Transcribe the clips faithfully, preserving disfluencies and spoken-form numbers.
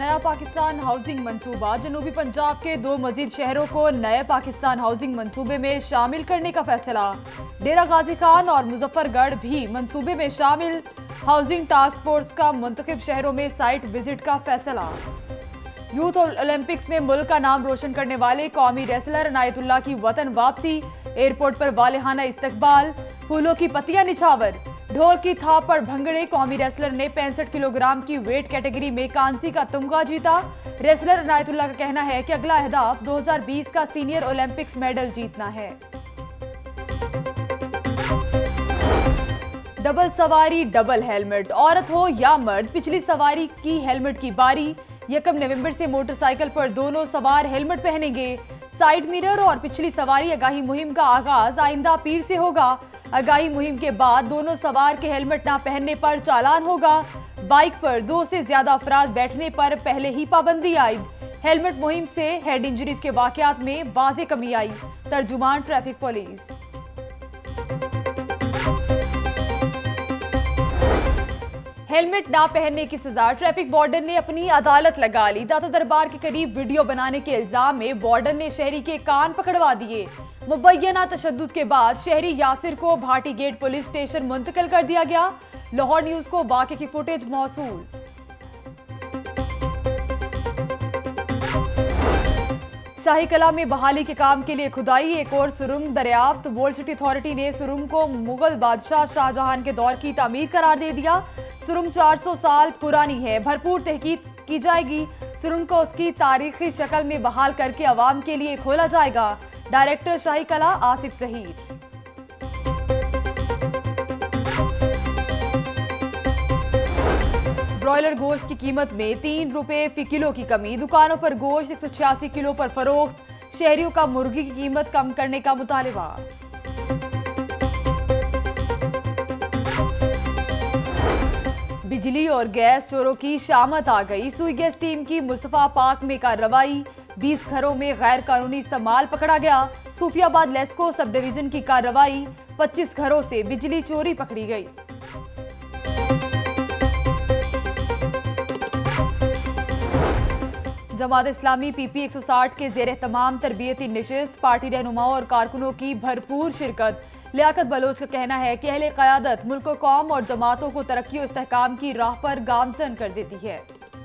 नया पाकिस्तान हाउसिंग मंसूबा। जनूबी पंजाब के दो मजीद शहरों को नए पाकिस्तान हाउसिंग मंसूबे में शामिल करने का फैसला। डेरा गाजी खान और मुजफ्फरगढ़ भी मंसूबे में शामिल। हाउसिंग टास्क फोर्स का मुंतखब शहरों में साइट विजिट का फैसला। यूथ ओलंपिक्स में मुल्क का नाम रोशन करने वाले कौमी रेसलर अनायतुल्लाह की वतन वापसी। एयरपोर्ट पर वालेहाना इस्तकबाल, फूलों की पत्तियां निछावर, ढोल की थाप पर भंगड़े। कौमी रेसलर ने पैंसठ किलोग्राम की वेट कैटेगरी में कांसी का तमगा जीता। रेसलर अनायतुल्लाह का कहना है कि अगला अहदाफ दो हज़ार बीस का सीनियर ओलंपिक्स मेडल जीतना है। डबल सवारी डबल हेलमेट, औरत हो या मर्द, पिछली सवारी की हेलमेट की बारी। यकम नवंबर से मोटरसाइकिल पर दोनों सवार हेलमेट पहनेंगे। साइड मिरर और पिछली सवारी आगाही मुहिम का आगाज आइंदा पीर से होगा। आगाही मुहिम के बाद दोनों सवार के हेलमेट ना पहनने पर चालान होगा। बाइक पर दो से ज्यादा अफराद बैठने पर पहले ही पाबंदी आयद। हेलमेट मुहिम से हेड इंजरीज के वाकयात में वाज़ेह कमी आई। तर्जुमान ट्रैफिक पुलिस। हेलमेट ना पहनने की सजा, ट्रैफिक वार्डन ने अपनी अदालत लगा ली। दाता दरबार के करीब वीडियो बनाने के इल्जाम में वार्डन ने शहरी के कान पकड़वा दिए। मुबैना तशद्दुद के बाद शहरी यासिर को भाटी गेट पुलिस स्टेशन मुंतकिल कर दिया गया। लाहौर न्यूज को वाक़े की फुटेज मौसूल। शाही कला में बहाली के काम के लिए खुदाई, एक और सुरंग दरियाफ्त। वर्ल्ड सिटी अथॉरिटी ने सुरंग को मुगल बादशाह शाहजहां के दौर की तामीर करार दे दिया। सुरंग चार सौ साल पुरानी है, भरपूर तहकीक की जाएगी। सुरंग को उसकी तारीखी शक्ल में बहाल करके अवाम के लिए खोला जाएगा। डायरेक्टर शाही कला आसिफ सहीद। ब्रॉयलर गोश्त की कीमत में तीन रुपए फी किलो की कमी। दुकानों पर गोश्त एक सौ छियासी किलो पर फरोख्त। शहरियों का मुर्गी की कीमत कम करने का मुतालबा। बिजली और गैस चोरों की शामत आ गई। सुई गैस टीम की मुस्तफा पार्क में कार्रवाई। बीस घरों में गैर कानूनी इस्तेमाल पकड़ा गया। सूफियाबाद लेस्को सब डिवीजन की कार्रवाई। पच्चीस घरों से बिजली चोरी पकड़ी गई। जमात इस्लामी पीपी एक सौ साठ के जेर तमाम तरबियती निशिस्त। पार्टी रहनुमाओं और कारकुनों की भरपूर शिरकत। लियाकत बलोच का कहना है कि अहले क़यादत मुल्क कौम और जमातों को तरक्की और इस्तेहकाम की राह पर गामजन कर देती है।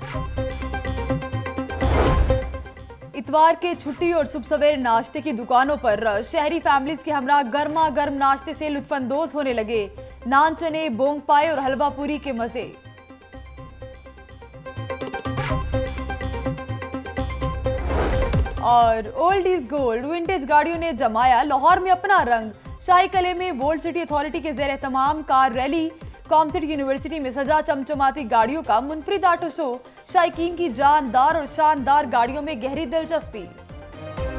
इतवार के छुट्टी और सुबह सवेर नाश्ते की दुकानों पर रश। शहरी फैमिलीज के हमरा गर्मा गर्म नाश्ते से लुत्फानंदोज होने लगे। नान चने, बोंग पाए और हलवा पूरी के मजे। और ओल्ड इज गोल्ड, विंटेज गाड़ियों ने जमाया लाहौर में अपना रंग। शाही कले में वर्ल्ड सिटी अथॉरिटी के जेर तमाम कार रैली। कॉमसिटी यूनिवर्सिटी में सजा चमचमाती गाड़ियों का मुनफरिद ऑटो शो। शायकीन की जानदार और शानदार गाड़ियों में गहरी दिलचस्पी।